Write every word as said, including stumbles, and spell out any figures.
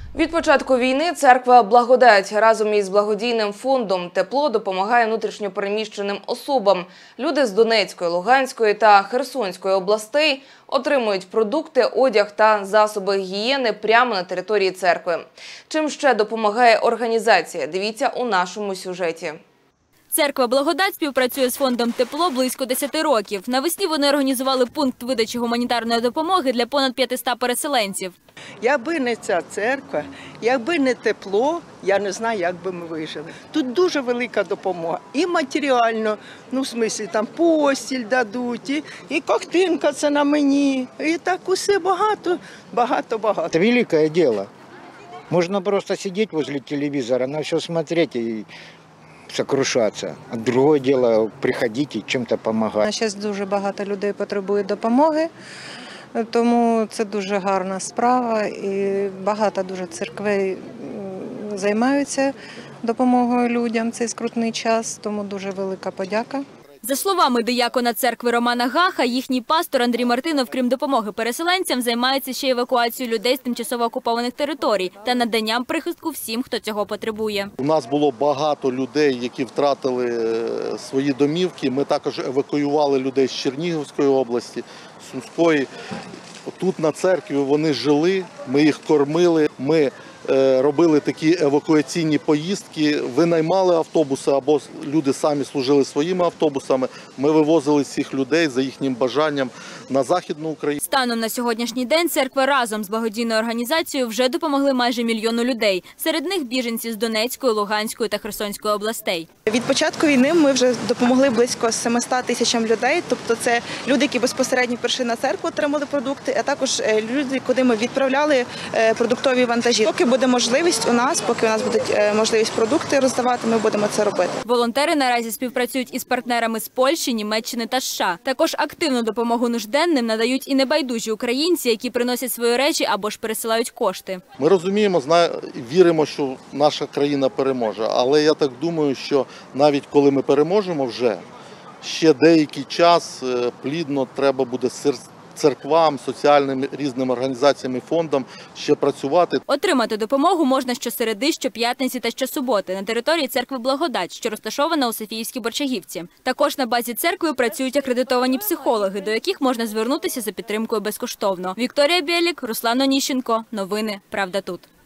Від початку війни церква «Благодать» разом із благодійним фондом «Тепло» допомагає внутрішньо переміщеним особам. Люди з Донецької, Луганської та Херсонської областей отримують продукти, одяг та засоби гігієни прямо на території церкви. Чим ще допомагає організація? Дивіться у нашому сюжеті. Церква «Благодать» співпрацює з фондом «Тепло» близько десяти років. Навесні вони організували пункт видачі гуманітарної допомоги для понад п'ятисот переселенців. Якби не ця церква, якби не тепло, я не знаю, як би ми вижили. Тут дуже велика допомога. І матеріально, ну, в смислі, там постіль дадуть, і, і коктинка це на мені. І так усе багато, багато, багато. Це велике діло. Можна просто сидіти возле телевізора, на все смотреть і сокрушатися. А друге діло – приходити і чим-то допомагати. Зараз дуже багато людей потребують допомоги, тому це дуже гарна справа і багато дуже церквей займаються допомогою людям в цей скрутний час, тому дуже велика подяка. За словами диякона церкви Романа Гаха, їхній пастор Андрій Мартинов, крім допомоги переселенцям, займається ще евакуацією людей з тимчасово окупованих територій та наданням прихистку всім, хто цього потребує. У нас було багато людей, які втратили свої домівки. Ми також евакуювали людей з Чернігівської області, Сумської. Тут на церкві вони жили, ми їх кормили, ми робили такі евакуаційні поїздки, винаймали автобуси або люди самі служили своїми автобусами. Ми вивозили цих людей за їхнім бажанням на Західну Україну. Станом на сьогоднішній день церква разом з благодійною організацією вже допомогли майже мільйону людей. Серед них біженці з Донецької, Луганської та Херсонської областей. Від початку війни ми вже допомогли близько семистам тисячам людей. Тобто це люди, які безпосередньо прийшли на церкву, отримали продукти, а також люди, куди ми відправляли продуктові вантажі. Поки буде можливість у нас, поки у нас буде можливість продукти роздавати, ми будемо це робити. Волонтери наразі співпрацюють із партнерами з Польщі, Німеччини та США. Також активну допомогу нужденним надають і небайдужі українці, які приносять свої речі або ж пересилають кошти. Ми розуміємо, віримо, що наша країна переможе, але я так думаю, що навіть коли ми переможемо вже, ще деякий час плідно треба буде церквам, соціальним різним організаціям і фондам ще працювати. Отримати допомогу можна щосереди, щоп'ятниці та щосуботи на території церкви «Благодать», що розташована у Софіївській Борчагівці. Також на базі церкви працюють акредитовані психологи, до яких можна звернутися за підтримкою безкоштовно. Вікторія Білік, Руслан Оніщенко. Новини «Правда тут».